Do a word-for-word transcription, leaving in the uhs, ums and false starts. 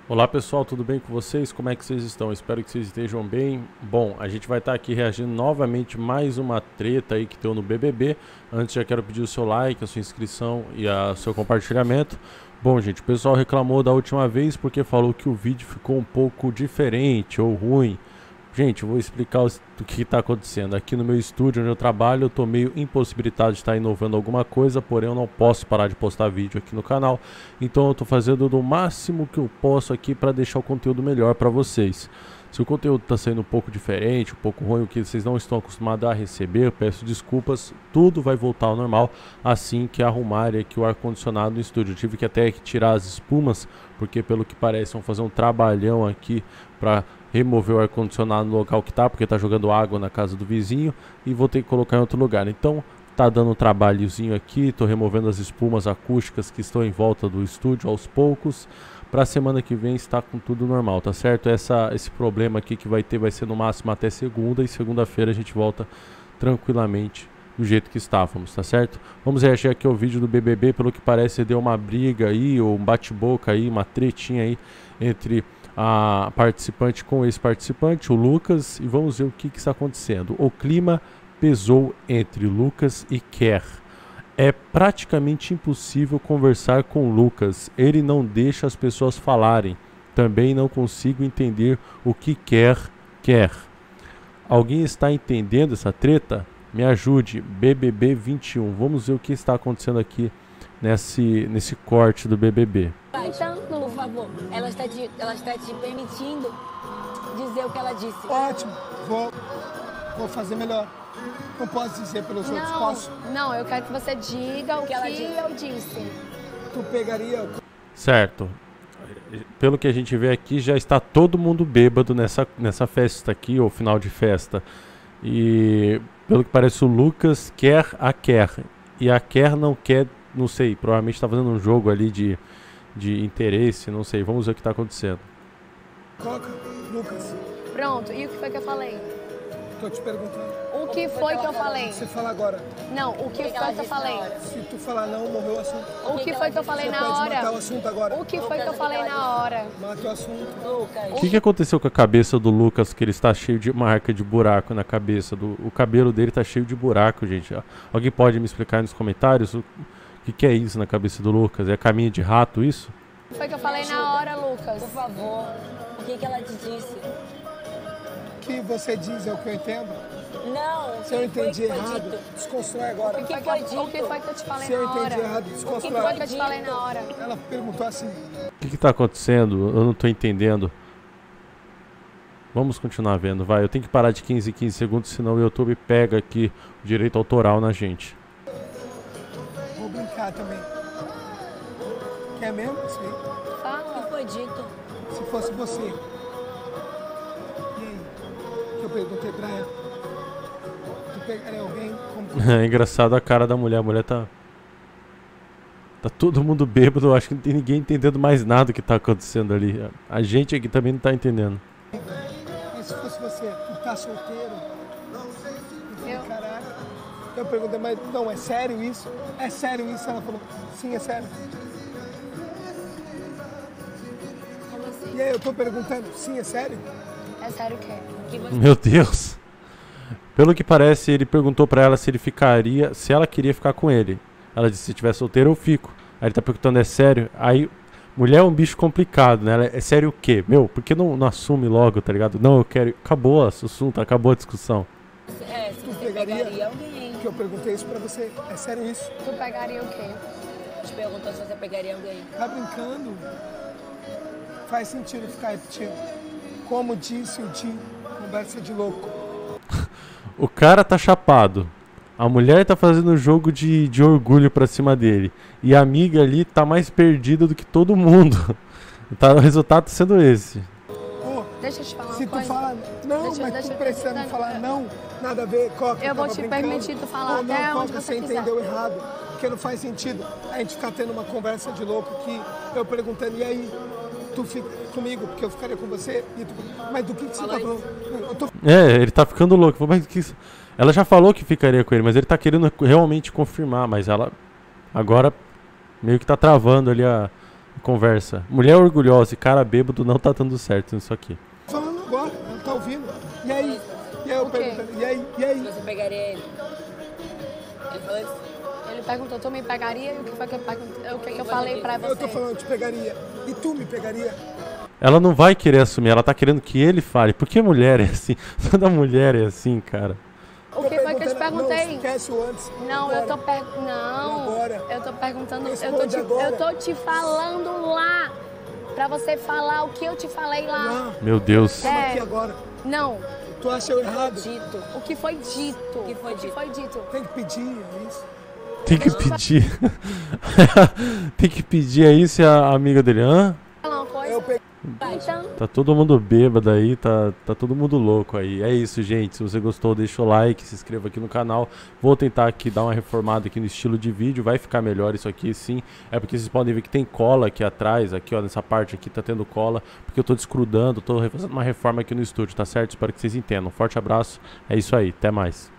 Olá pessoal, tudo bem com vocês? Como é que vocês estão? Espero que vocês estejam bem. Bom, a gente vai estar aqui reagindo novamente mais uma treta aí que deu no B B B. Antes já quero pedir o seu like, a sua inscrição e o seu compartilhamento. Bom gente, o pessoal reclamou da última vez porque falou que o vídeo ficou um pouco diferente ou ruim. Gente, eu vou explicar o que está acontecendo. Aqui no meu estúdio onde eu trabalho, eu estou meio impossibilitado de estar inovando alguma coisa, porém eu não posso parar de postar vídeo aqui no canal. Então eu estou fazendo do máximo que eu posso aqui para deixar o conteúdo melhor para vocês. Se o conteúdo está sendo um pouco diferente, um pouco ruim, o que vocês não estão acostumados a receber, eu peço desculpas. Tudo vai voltar ao normal assim que arrumarem aqui o ar-condicionado no estúdio. Eu tive que até tirar as espumas, porque pelo que parece vão fazer um trabalhão aqui para remover o ar-condicionado no local que tá, porque tá jogando água na casa do vizinho e vou ter que colocar em outro lugar. Então tá dando um trabalhozinho aqui, tô removendo as espumas acústicas que estão em volta do estúdio aos poucos. Pra semana que vem está com tudo normal, tá certo? Essa, esse problema aqui que vai ter vai ser no máximo até segunda, e segunda-feira a gente volta tranquilamente do jeito que estávamos, tá certo? Vamos reagir aqui ao vídeo do B B B. Pelo que parece deu uma briga aí, ou um bate-boca aí, uma tretinha aí entre a participante com esse participante, o Lucas, e vamos ver o que, que está acontecendo. O clima pesou entre Lucas e Kerr. É praticamente impossível conversar com Lucas, ele não deixa as pessoas falarem. Também não consigo entender o que Kerr quer. Alguém está entendendo essa treta? Me ajude, B B B vinte e um. Vamos ver o que está acontecendo aqui nesse, nesse corte do B B B. Então, por favor, ela está, te, ela está te permitindo dizer o que ela disse. Ótimo, vou, vou fazer melhor. Não posso dizer pelos outros, Não, posso? não, eu quero que você diga o que, ela que disse. eu disse. Tu pegaria... Certo. Pelo que a gente vê aqui, já está todo mundo bêbado nessa, nessa festa aqui, ou final de festa. E pelo que parece o Lucas quer a Kerr. E a Kerr não quer, não sei, provavelmente está fazendo um jogo ali de, de interesse, não sei. Vamos ver o que está acontecendo. Coca, Lucas, Pronto, e o que foi que eu falei? tô te perguntando. O que foi que eu falei? Você fala agora. Não, o que foi que eu falei? Se tu falar não, morreu o assunto. O que foi que eu falei Você na pode matar o hora? assunto agora. O que foi que eu falei na hora? Mata o assunto. Lucas, O que, que aconteceu com a cabeça do Lucas, que ele está cheio de marca de buraco na cabeça? Do, o cabelo dele está cheio de buraco, gente. Alguém pode me explicar nos comentários o que, que é isso na cabeça do Lucas? É caminho de rato isso? O que foi que eu falei na hora, Lucas? por favor, o que, que ela te disse? O que você diz é o que eu entendo. Não, Se eu o que foi entendi que foi errado, dito? desconstrói agora. O que, que foi foi que, dito? o que foi que eu te falei Se eu na entendi hora? errado, O que desconstrói. foi que eu te falei na hora? Ela perguntou assim. O que está acontecendo? Eu não estou entendendo. Vamos continuar vendo, vai. Eu tenho que parar de quinze em quinze segundos, senão o YouTube pega aqui o direito autoral na gente. Vou brincar também. Quer mesmo? Isso aí? O que Fala. foi dito? Se fosse você. E aí? Que eu perguntei pra ela. Tu pegaria alguém como... É engraçado a cara da mulher. A mulher tá... Tá todo mundo bêbado. Eu acho que não tem ninguém entendendo mais nada do que tá acontecendo ali. A gente aqui também não tá entendendo. Mas se fosse você, tu tá solteiro? Eu falei, Eu? caraca. Eu perguntei, mas não, é sério isso? É sério isso? Ela falou, sim, é sério. Como assim? E aí eu tô perguntando, sim, é sério? É sério o quê? O que você... Meu Deus. Pelo que parece, ele perguntou pra ela se ele ficaria, se ela queria ficar com ele. Ela disse, se estiver solteiro eu fico. Aí ele tá perguntando, é sério? Aí, mulher é um bicho complicado, né? Ela, é sério o quê? Meu, por que não, não assume logo, tá ligado? Não, eu quero... Acabou o assunto, acabou a discussão. É, se Tu você pegaria? pegaria alguém. Que eu perguntei isso pra você, é sério isso? Tu pegaria o quê? Te perguntou se você pegaria alguém. Tá brincando? Faz sentido ficar repetindo. Como disse o Tim, conversa de louco. O cara tá chapado. A mulher tá fazendo um jogo de, de orgulho pra cima dele. E a amiga ali tá mais perdida do que todo mundo. Tá, o resultado tá sendo esse. Pô, Deixa eu te falar se uma tu coisa. fala não, Deixa- mas deixa tu eu- precisa me não, falar eu- não, nada a ver, Coca. Eu vou tava te brincando. permitir tu falar Ou não, até onde Coca, você quiser. entendeu errado. Porque não faz sentido a gente ficar tendo uma conversa de louco aqui, eu perguntando, e aí, tu fica comigo, porque eu ficaria com você? E tu, mas do que, que você tá falando? Eu tô É, ele tá ficando louco. Mas que isso? Ela já falou que ficaria com ele, mas ele tá querendo realmente confirmar. Mas ela agora meio que tá travando ali a, Conversa. Mulher orgulhosa e cara bêbado não tá dando certo nisso aqui. Falando agora, não tá ouvindo. E aí? E aí eu O quê? perguntando, e aí? E aí? Você pegaria ele? Ele falou isso? Ele perguntou, tu me pegaria? E o que foi que eu, perguntei, o que que eu falei pra você? Eu tô falando, eu te pegaria. E tu me pegaria? Ela não vai querer assumir, ela tá querendo que ele fale. Por que mulher é assim? Toda mulher é assim, cara. O que foi que eu te perguntando- perguntei? Não, esquece o antes. Não, Agora. eu tô per... Não, Agora. eu tô perguntando, eu tô, Responde te, agora. eu tô te falando lá, pra você falar o que eu te falei lá. Não, Meu Deus. estamos É. aqui agora. Não, Tu acha eu errado? Dito. o que foi dito? O que foi dito? foi dito? Tem que pedir, é isso. Tem que pedir. Tem que pedir aí se a amiga dele. Hã? Falar uma coisa? Eu peguei. Então, Tá todo mundo bêbado aí, tá, tá todo mundo louco aí. É isso, gente. Se você gostou, deixa o like, se inscreva aqui no canal. Vou tentar aqui dar uma reformada aqui no estilo de vídeo. Vai ficar melhor isso aqui, sim. É porque vocês podem ver que tem cola aqui atrás, aqui ó, nessa parte aqui tá tendo cola, porque eu tô desgrudando, tô fazendo uma reforma aqui no estúdio, tá certo? Espero que vocês entendam. Forte abraço. É isso aí, até mais.